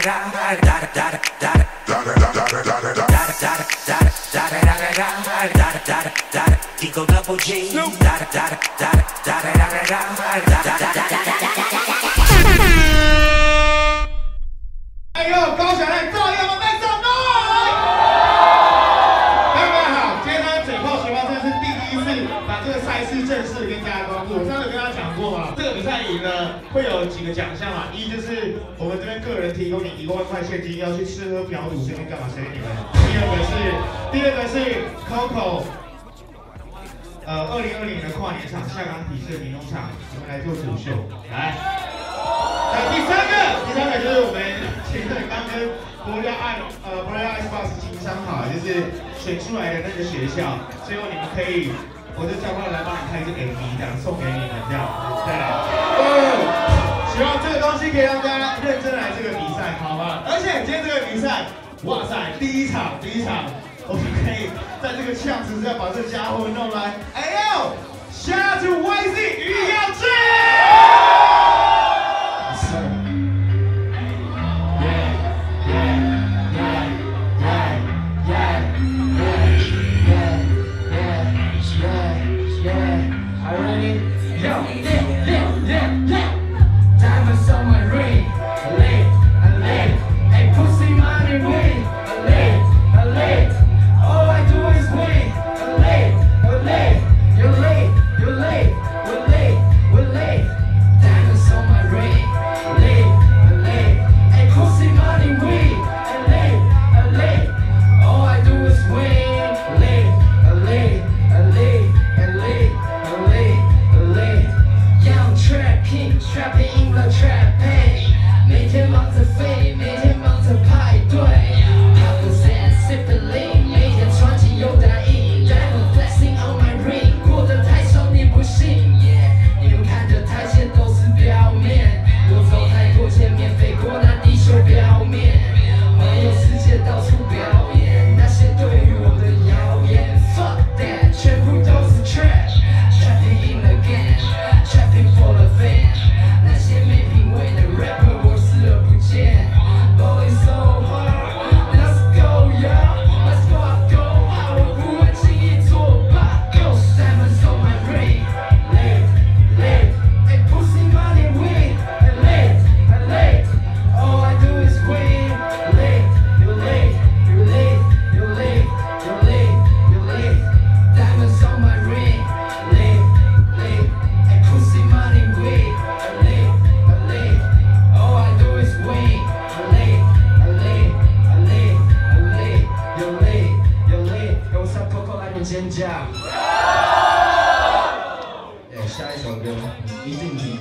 Eagle Double G. 哎呦，高小赖照样make some noise！大家好，今天呢，嘴炮学霸这是第一次把这个赛事正式跟大家公布。我上次跟大家讲过嘛，这个比赛赢了会有几个奖项嘛，一就是我们这边个人提供你1万块现金，要去吃喝嫖赌这边干嘛随便你们。第二个是 Coco。2020年的跨年场下岗体式的民农场，我们来做主秀。来，第三个就是我们前阵刚跟博料爱Xbox 经商好，就是选出来的那个学校，最后你们可以，我就叫他来帮你拍一个 MV， 这样送给你们这样。对，希望这个东西可以让大家认真来这个比赛，好吗？而且今天这个比赛，哇塞，第一场。我们可以在这个呛子之下把这家伙弄来。哎呦 ，shout out to YZ 于耀志。尖叫！下一首歌一定听。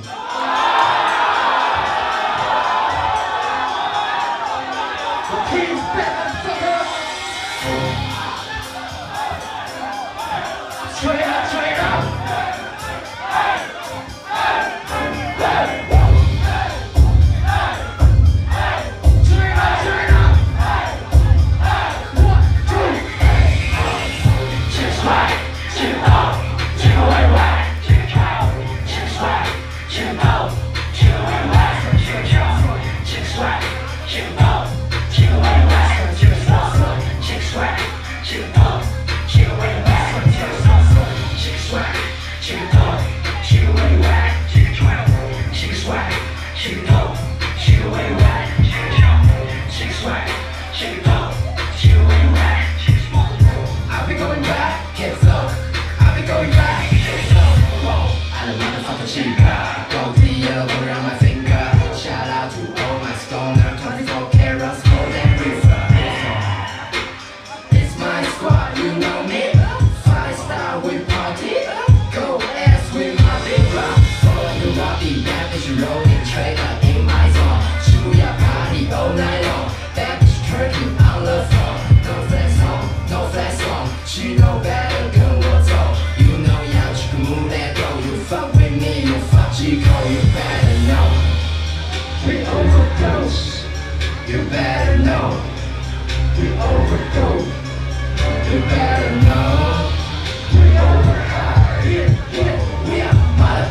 吹啊吹啊！You better know, we overdose. You better know, we over high. We are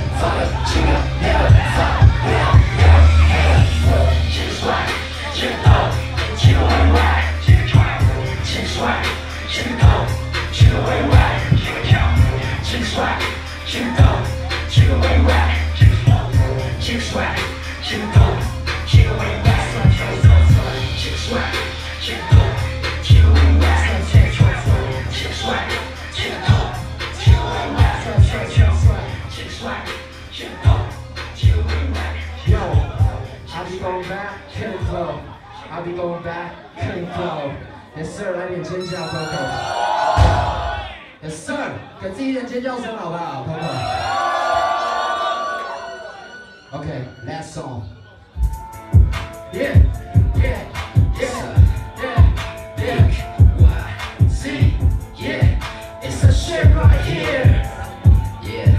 motherfucker, chicken, never fuck. We are, yeah, hey, she's right, she's 前头，前卫外算前手手，前帅，前头，前卫外算前手手，前帅，前头，前卫外算前手手，前帅，前头，前卫外。Yo, I be going back, killing flow. I be going back, killing flow. Yes sir， 来点尖叫 ，Coco。Yes sir， 给自己一点尖叫声好不好 ，Coco？Okay, last song. Yeah, yeah, yeah, yeah, yeah. See, yeah, it's a shit right here. Yeah,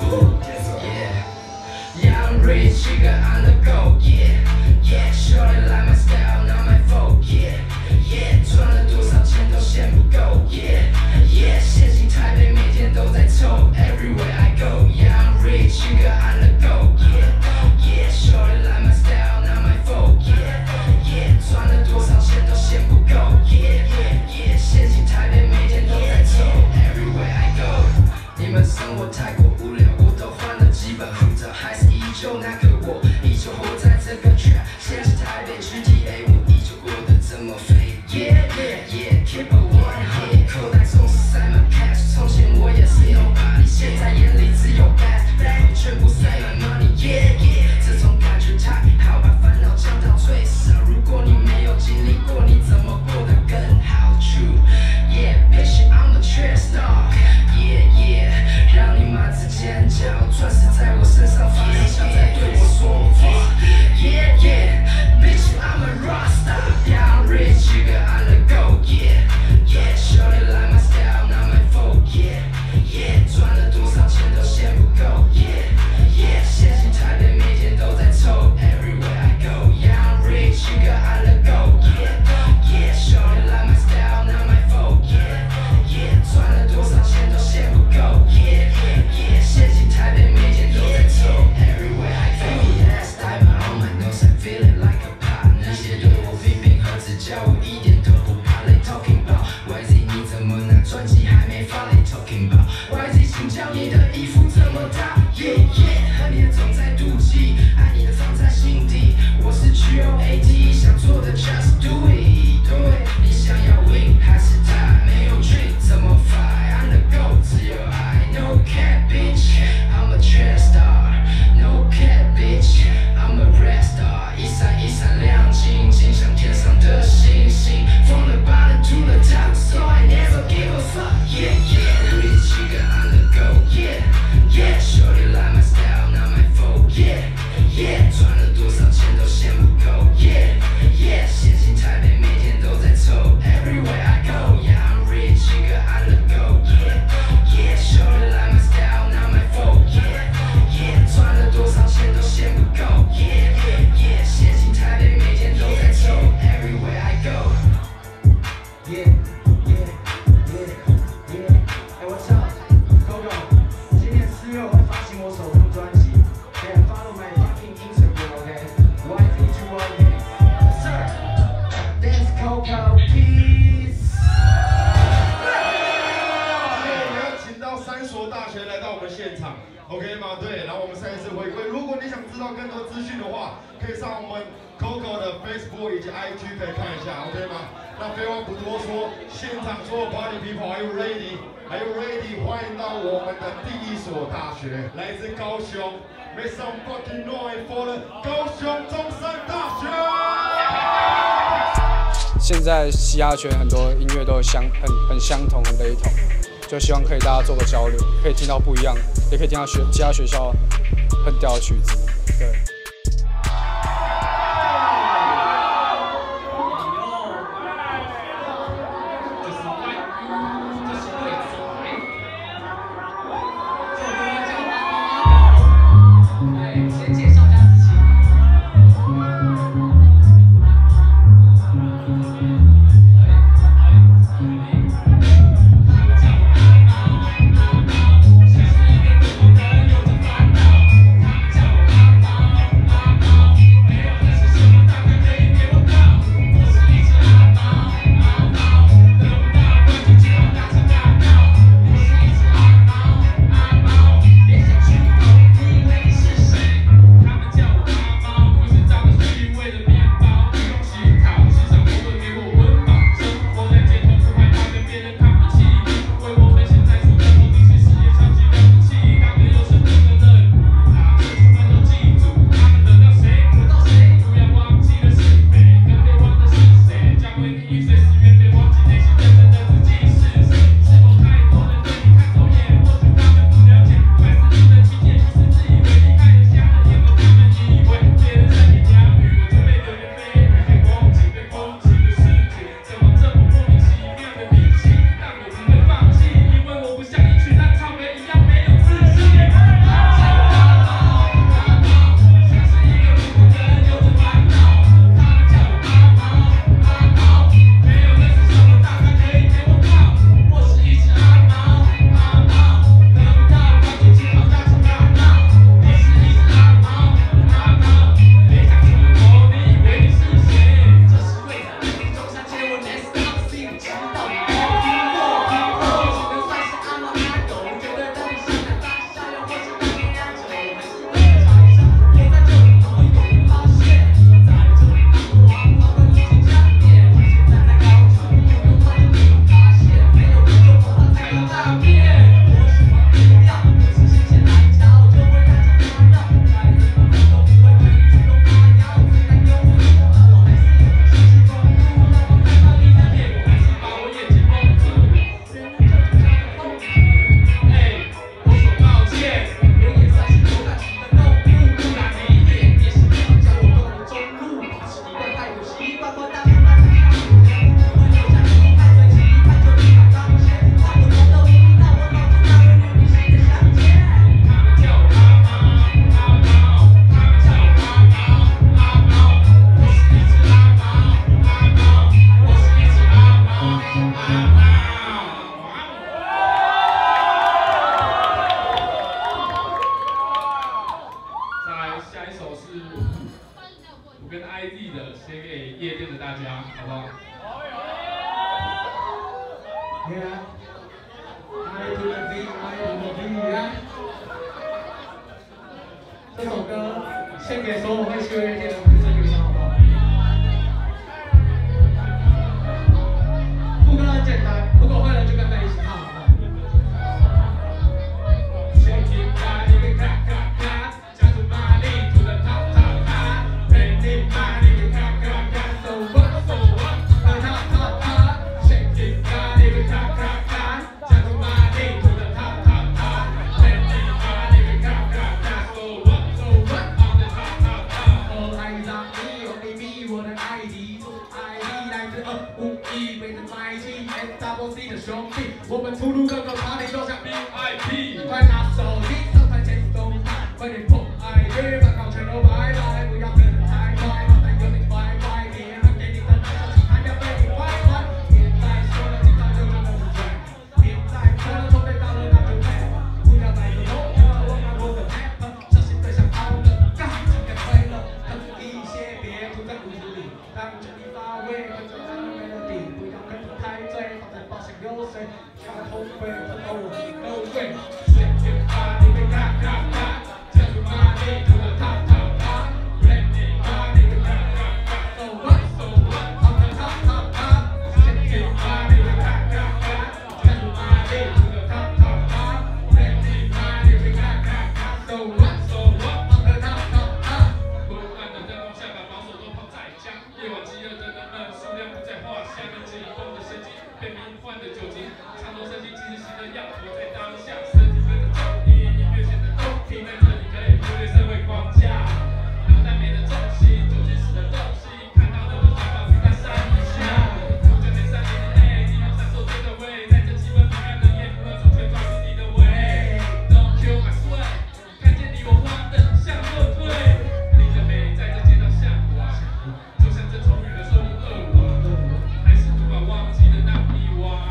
yeah. Young rich, you got on the go. Yeah, yeah. Shorty like my style, not my fault. Yeah, yeah. 赚了多少钱都嫌不够。Yeah, yeah. 现行台北每天都在抽 ，Everywhere I go. Young rich, you got on the go. Yeah, shorty like my style, not my fault. Yeah, yeah. 赚了多少钱都嫌不够。Yeah, yeah. 现行台北每天都在抽 ，Everywhere I go. 你们生活太过无聊，我都换了几本护照，还是依旧那个我，依旧活在这个圈。现在台北 GTA， 我依旧过得这么飞。Yeah, yeah, yeah, keep a one hit， 口袋总是塞满 cash， 从前我也是 nobody， 现在眼里只有 bad， 全部塞满 money。Yeah, yeah， 这种感觉太好，把烦恼降到最少。如果你没有经历过，你怎么过得更好 ？True, yeah, bitch, I'm a trap star。Yeah, yeah， 让你妈子尖叫，钻石在我身上发亮，像在对我说话。Yeah, yeah, bitch, I'm a rock star。Young rich, you got on the go. Yeah, yeah, shorty like my style, not my fault. Yeah, yeah， 赚了多少钱都嫌不够。Yeah, yeah， 现行台北每天都在抽 ，Everywhere I go. Young rich, you got on the go. Yeah, yeah, shorty like my style, not my fault. Yeah, yeah， 赚了多少钱都嫌不够。Yeah, yeah， 现行台北每天都在抽 ，Everywhere I go. Last time on my nose, I'm feeling like a pop。那些对我批评和指教，我一点都不怕。They talking about YZ， 你怎么拿专辑还没发 ？They talking about YZ， 请教你的衣服怎么搭 ？Yeah yeah， 恨你的总在妒忌，爱你的放在心底。我是 GOAT， 想做的 just do it。对，你想要 win 还是他没有 dream， 怎么 fight？I'm the GOAT， 只有爱 ，No cap bitch，I'm a trap star。No cap bitch，I'm a rap star。一闪一闪亮晶晶，像天上的星星。From the bottom to the top, so I never give a fuck. Yeah, yeah, rich nigga on the go. Yeah, yeah, shorty like my style, not my fault. Yeah, yeah， 赚了多少钱都嫌不够。Yeah, yeah， 现行台北每天都在抽 ，Everywhere I go. Young rich nigga on the go. Yeah, yeah, shorty like my style, not my fault. Yeah, yeah， 赚了多少钱都嫌不够。Yeah, yeah， 现行台北每天都在抽 ，Everywhere I go. Yeah, yeah, yeah, yeah. Hey, what's up, Coco？ 今年4月我会发行我首张专辑。Yeah, follow my fucking Instagram, okay? YZ2OK. Yes, sir. Thanks, Coco. Peace. 今天我们要请到3所大学来到我们现场 ，OK 吗？对，然后我们再一次回归。如果你想知道更多资讯的话，可以上我们 Coco 的 Facebook 以及 IG 可以看一下 ，OK 吗？那废话不多说，现场所有 Party People，Are you ready？ Are you ready？ 欢迎到我们的第1所大学，来自高雄 ，Make some fucking noise for the 高雄中山大学。 现在嘻哈圈很多音乐都很相同，很雷同，就希望可以大家做个交流，可以听到不一样，也可以听到其他学校很屌的曲子，对。 跟 ID 的写给夜店的大家，好不好？好。 Yeah. I to the V, I to the V 啊。这首歌献给所有会去夜店的男生女生，好不好？副歌很简单，如果会了就跟着一起唱，好不好？ 我们出入各个 party 都像 VIP， 快拿手机上台前动态，快点碰 ID， 把稿全都拜拜，不要跟得太快，脑袋有点怪怪，别人给你的大消息还要被你坏坏，别再说了，听到就真的是醉，别再说了，筹备到了那就配，不要再说我拿我的 rapper， 小心对象好了，干几个推了，等一些别吐在骨子里，当真理发威，跟着他的 melody， 不要跟得太醉，放在保险有水。 后悔，后悔，后悔。谁先把你给咔咔咔？加速马力，吐了啪啪啪。Ready， 把你给咔咔咔。So what? So what? 好的啪啪啪。谁先把你给咔咔咔？加速马力，吐了啪啪啪。Ready， 把你给咔咔咔。So what? So what? 好的啪啪啪。昏暗的灯光下，把保守都抛在家。夜晚饥饿的人们，数量不在话下，跟紧绷的神经，被迷幻的酒精。 身体其实的要活在当下，身体跟着走音，音乐显得动听，在这里可以忽略社会框架，脑袋没了重心，酒精使的东西，看到的都想把子弹扇一下。不就那3年的泪，你用闪烁追的味，在这气氛平淡的夜，不能主全抓住你的胃。Don't kill my sweat， 看见你我慌的向后退，你的美在这街道向往，就像这重雨的说不饿我，还是无法忘记的那一晚。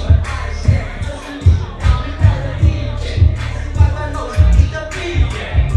Yeah.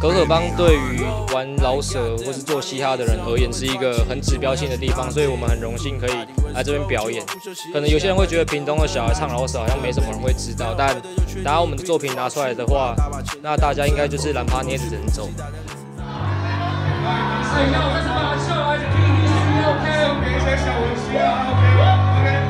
可可邦对于玩饶舌或是做嘻哈的人而言是一个很指标性的地方，所以我们很荣幸可以来这边表演。可能有些人会觉得屏东的小孩唱饶舌好像没什么人会知道，但等下我们的作品拿出来的话，那大家应该就是懒趴捏着人走。 给一些小文戏啊 ，OK。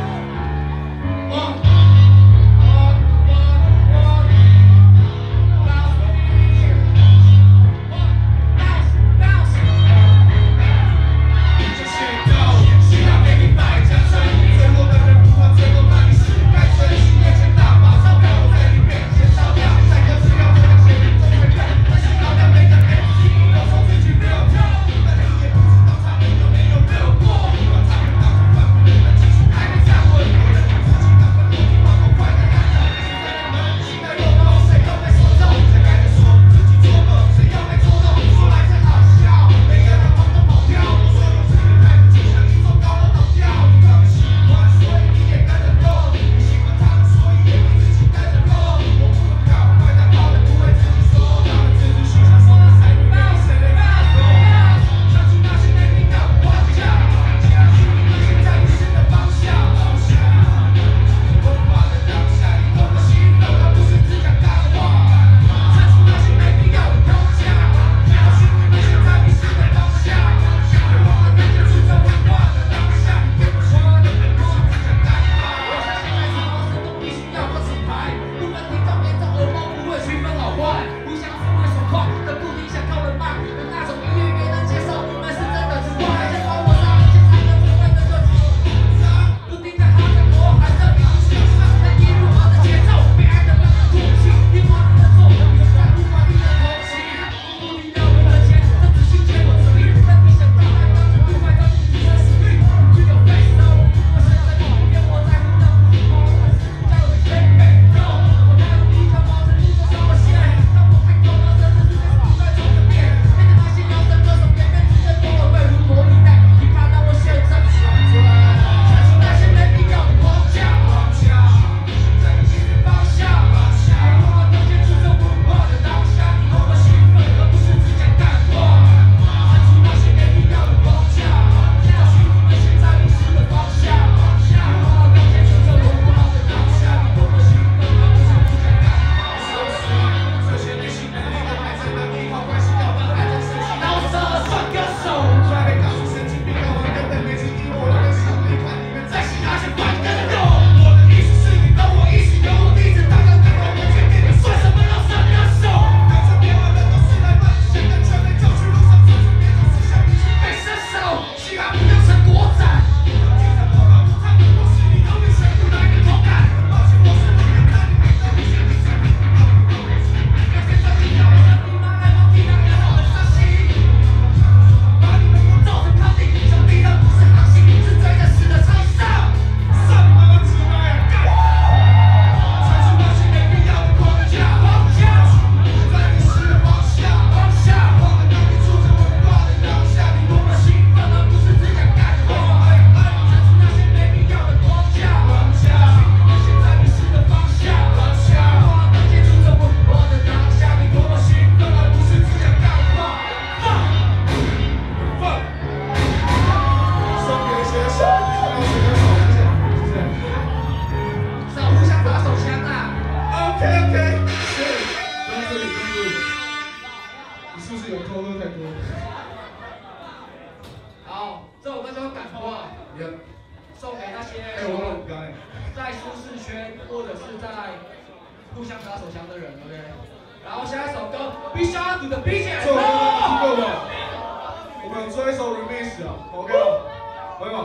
互相打手枪的人 ，OK。然后下一首歌《Be Sharp》的 B 姐， 这首歌听过吗？我们做一首 remix 啊 ，OK 吗？可以吗？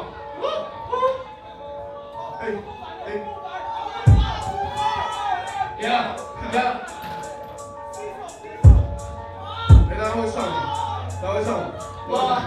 Yeah。 大家会唱吗？大家会唱吗？ 我。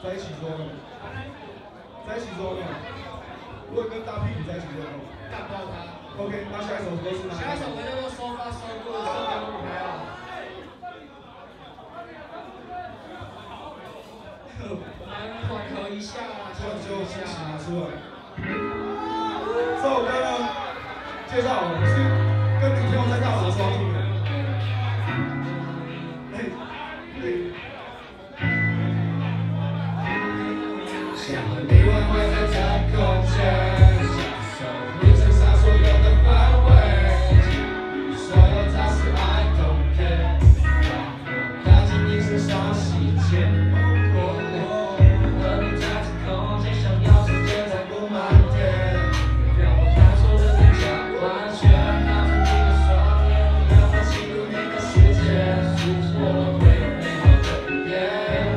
在一起说呢？在一起说呢？如果跟大屁股在一起说呢？ 干爆他。 OK， 那下一首歌是哪？ 下一首歌叫做《收发收过的收给我女朋友》。我们缓和一下啦， 就拿出来。这首歌呢，介绍我是跟女朋友在干嘛的时候听的。 想和你玩坏在这空间，享受你身上所有的氛围，所有杂事 I don't care， 让我看见你身上细节。和你在这空间，想要时间再不慢点，让我探索的更加完全，拿着你的双眼，让我进入那个世界，我会有美好的一天。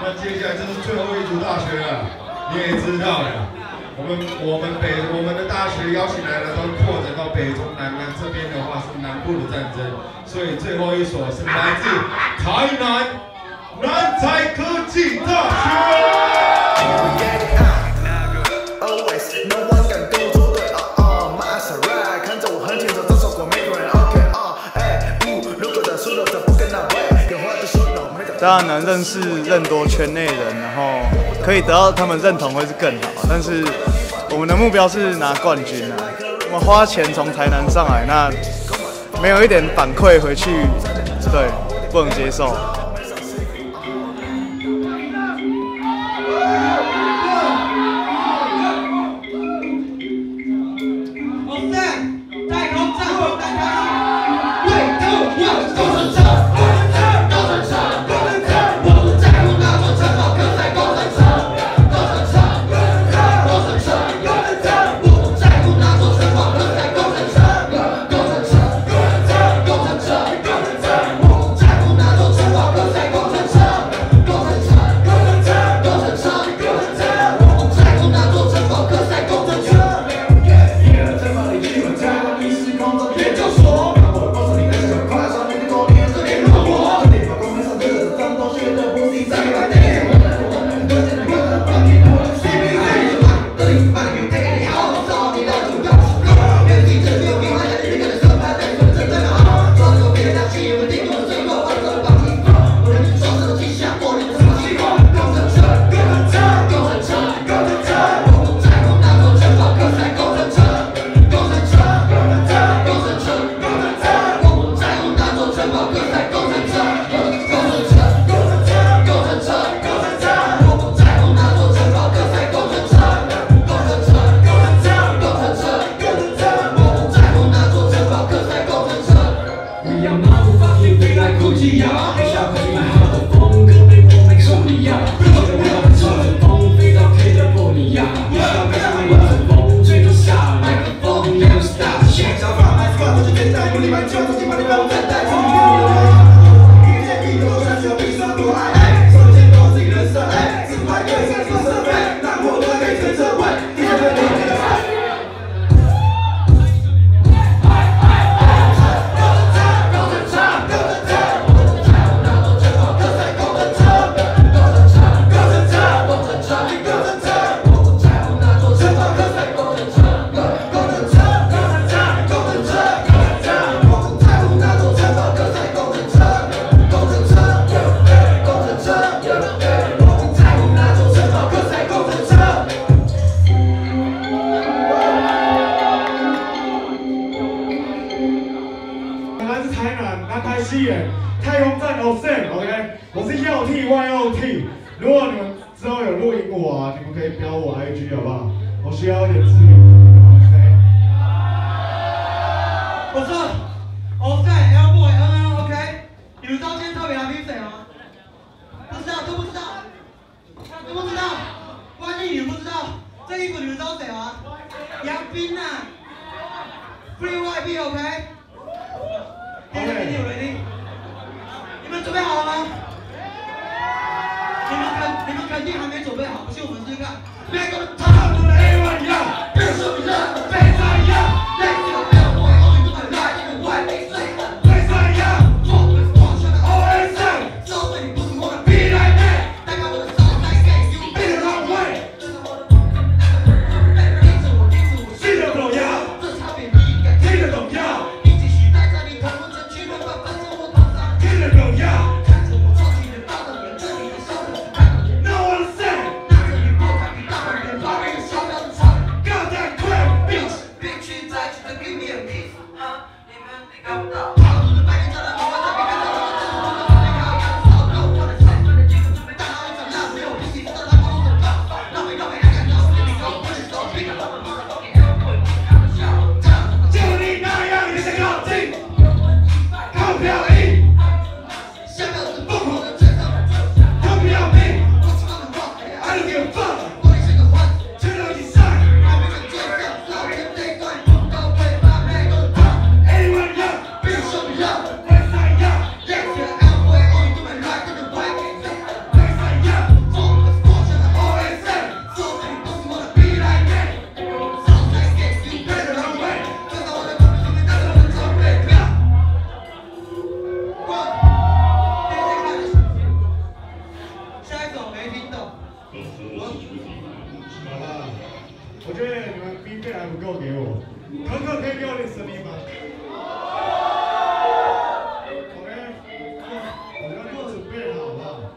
那接下来这是最后一组大学了，你也知道了。我们的大学邀请来的都扩展到北中南，那这边的话是南部的战争，所以最后一所是来自台南南台科技大学。 当然能认识更多圈内人，然后可以得到他们认同会是更好。但是我们的目标是拿冠军啊！我们花钱从台南上来，那没有一点反馈回去，对，不能接受。 太空站 OSM，OK， 我是耀 TYOT。如果你们之后有录影我啊，你们可以标我 IG 好不好？我需要一点知名度。 我是 OSM Airboy NN，OK。你们知道今天特别来宾谁吗？不知道，都不知道，都不知道。关毅你们不知道，这衣服你们知道谁吗？杨斌啊 ，Free YB，OK。ready， 你们准备好了吗？你们肯定还没准备好，不信我们试试看。每个人唱出来一样，别说你认的非常一样，类似的没有我有你们来一个外地谁的非常一样，做不做下的 OSM， 招对你不是我的 Be Like Me， 代表我的招来给 You Be the Wrong Way， 这是我的听着我心都动摇，这差别你应该听得懂要。 给我点声音吗？我让你们准备好了。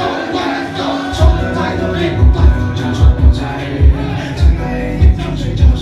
冲的太多，你不管，假装不在意，睁开眼睛装睡觉。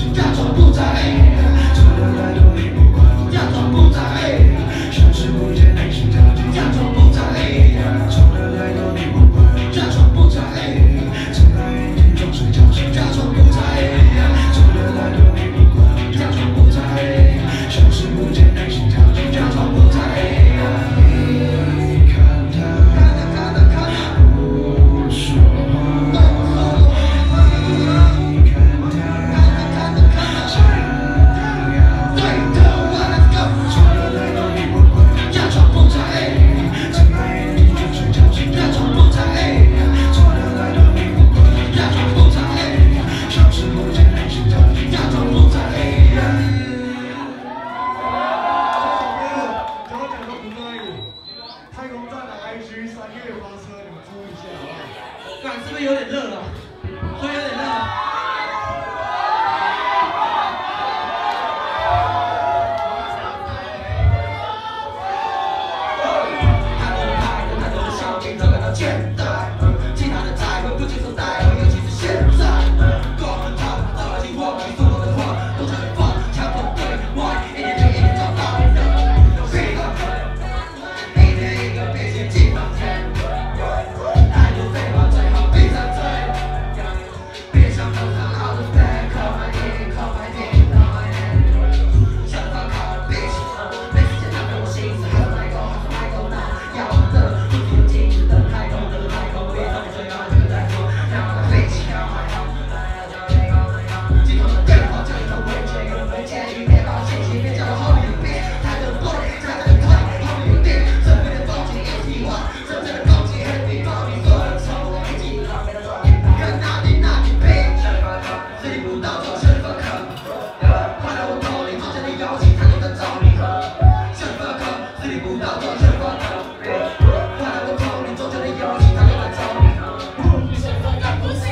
这里不到就身份课，快来我头里，昨天的邀请他都在找你喝，身份课，这里不到就身份课，快来我头里，昨天的邀请他都在找你喝，身份课不是。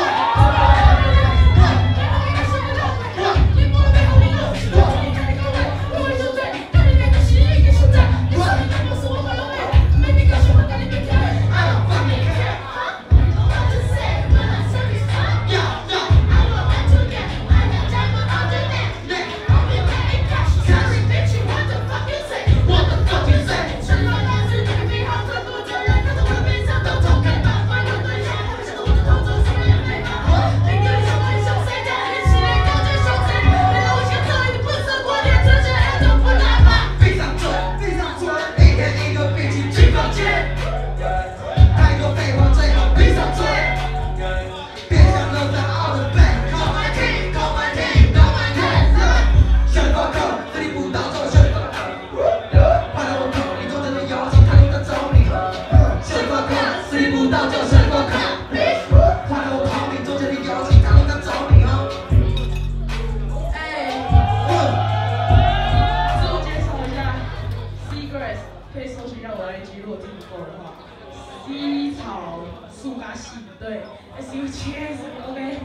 可以搜寻一下我的 IG， 如果听不够的话 ，C 草树咖系，对 ，SU Cheers，OK。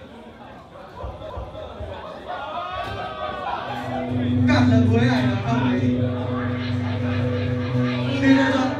干人回来了，干回来。对对对。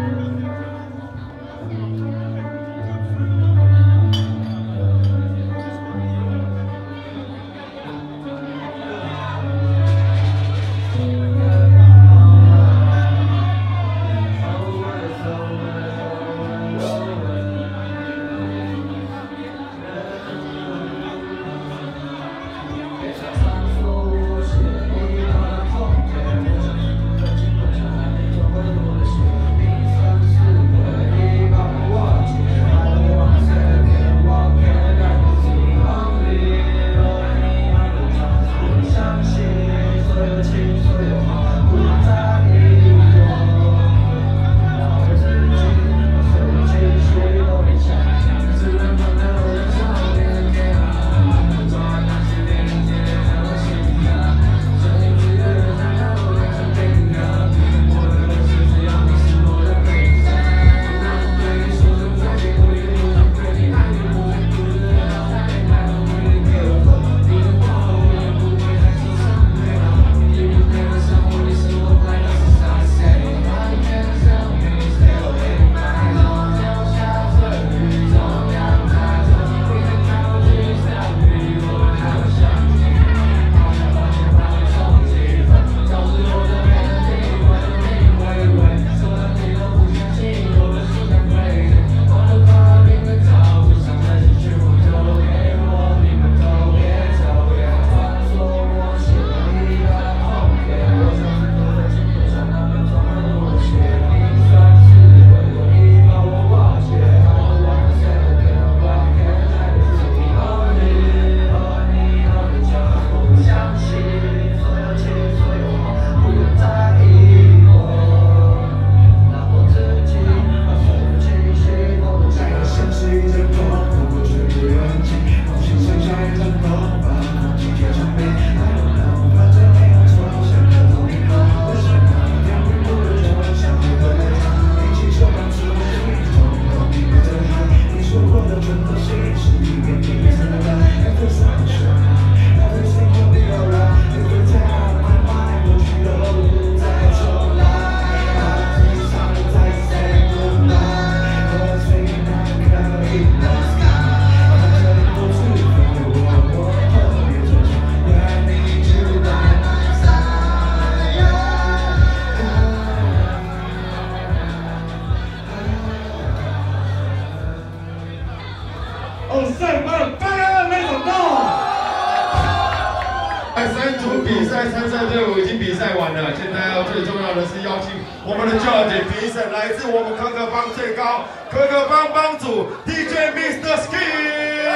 3组比赛参赛队伍已经比赛完了，现在要最重要的是邀请我们的 judge 评审，来自我们可可帮最高可可帮帮主 DJ Mr. Skin。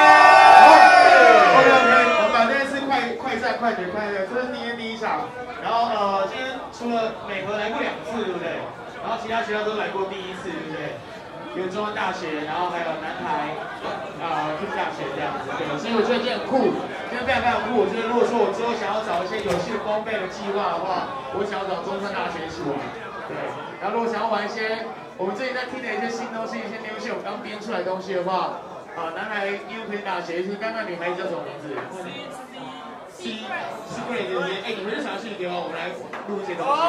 OK， 我们把这件事快赛，这是第一场。然后今天除了美和来过2次，对不对？然后其他学校都来过第1次，对不对？ 有中央大学，然后还有南台科技大学这样子，对，所以我觉得这很酷，真的非常非常酷。我觉得如果说我之后想要找一些游戏的装备的计划的话，我想要找中山大学一起玩，对。然后如果想要玩一些我们最近在听的一些新东西，一些游戏我刚编出来的东西的话，南台科技大学是刚刚女孩子叫什么名字？C Great 对不对？你们就想要去给我们来录一些东西。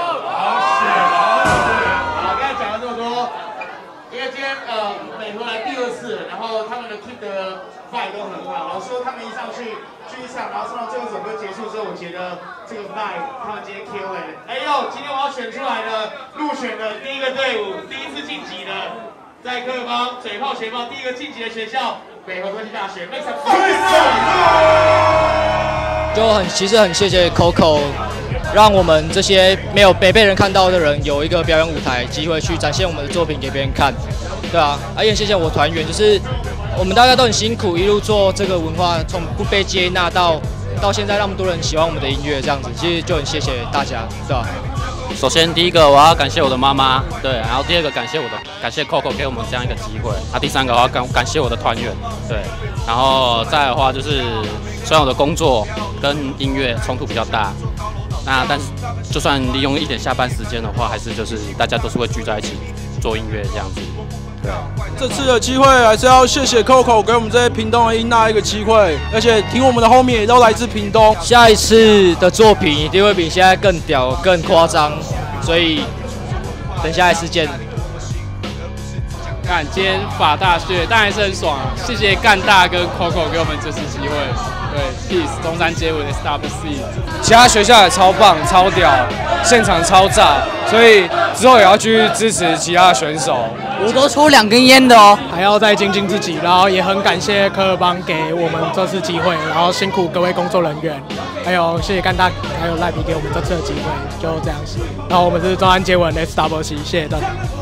好，刚才讲了这么多，因为今天美和来第2次，然后他们的 Keep 的 vibe 都很好。老师说他们一上去继续唱，然后唱到最后一首歌结束之后，我觉得这个 vibe 他们今天 kill 了。今天我要选出来的入选的第一个队伍，第一次晋级的，在科邦嘴炮学报第一个晋级的学校，美和科技大学。Make some noise！ 其实很谢谢 Coco， 让我们这些没被人看到的人有一个表演舞台机会去展现我们的作品给别人看，对啊，也谢谢我团员，就是我们大家都很辛苦，一路做这个文化，从不被接纳到现在那么多人喜欢我们的音乐这样子，其实就很谢谢大家，对吧？ 首先第一个我要感谢我的妈妈，对，然后第二个感谢 Coco 给我们这样一个机会，第三个我要感谢我的团员，对，然后再来的话就是虽然我的工作跟音乐冲突比较大，但是就算利用一点下班时间的话，还是就是大家都是会聚在一起做音乐这样子。对， 这次的机会还是要谢谢 Coco 给我们这些屏东的音娜一个机会，而且听我们的后面也都来自屏东。 下一次的作品一定会比现在更屌、更夸张，所以等下一次见。 今天法大学当然是很爽啊！谢谢干大跟 Coco 给我们这次机会。对 ，Peace 中山街舞的 Stop C， 其他学校也超棒、超屌，现场超炸，所以之后也要继续支持其他选手。 我都抽2根烟的哦，还要再精进自己，然后也很感谢科尔邦给我们这次机会，然后辛苦各位工作人员，还有谢谢干大还有赖皮给我们这次的机会，就这样子。然后我们是中山街舞的 Stop C， 谢谢大家。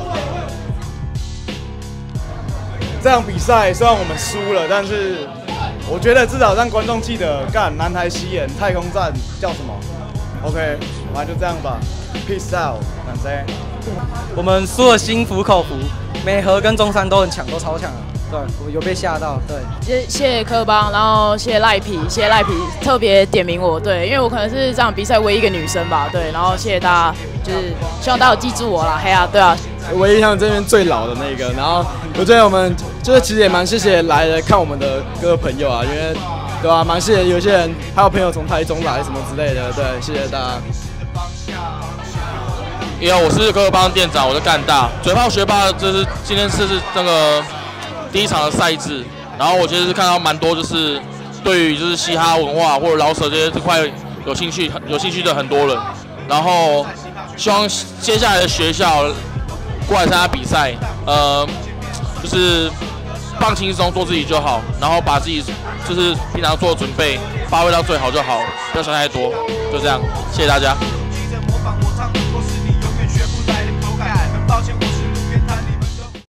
这场比赛虽然我们输了，但是我觉得至少让观众记得，南台西演太空站叫什么 ？OK， 那就这样吧 ，Peace out， 南西。 我们输了心服口服，美和跟中山都很强，都超强啊。对，我有被吓到。对， 谢谢科邦，然后谢谢赖皮，特别点名我，对，因为我可能是这场比赛唯一一个女生吧，对，然后谢谢大家，就是希望大家有记住我啦，嘿啊，对啊。 我印象这边最老的那个，然后我觉得我们就是其实也蛮谢谢来看我们的各个朋友啊，因为对吧，蛮谢谢有些人还有朋友从台中来什么之类的，对，谢谢大家。 我是科尔邦店长，我是干大嘴炮学霸，今天是这个第一场的赛制，然后我其实是看到蛮多就是对于就是嘻哈文化或者饶舌这块有兴趣的很多人，然后希望接下来的学校过来参加比赛，就是放轻松，做自己就好，然后把自己就是平常做的准备发挥到最好就好，不要想太多，就这样，谢谢大家。